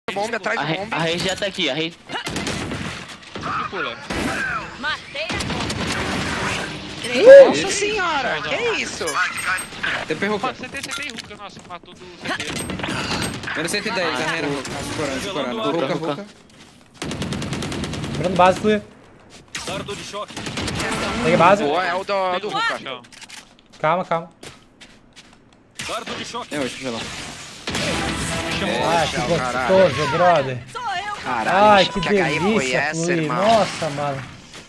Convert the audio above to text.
Bombe atrás do bombe. A Reis já tá aqui, a Reis. Pula. Matei a Nossa senhora, que isso? TP Ruka. CT e Ruka, nossa, matou do CT. Menos 110, carreira Ruka. Escorando. Ruka. Lembrando base, fluir. Dardo de choque. Peguei base. Boa, é o do Ruka. Chão. Calma. Dardo de choque. É 8, gelão. Ah, que gostoso, brother. Sou eu. Caralho, Ai, que HE foi delícia, essa, fluir. irmão? Nossa, mano.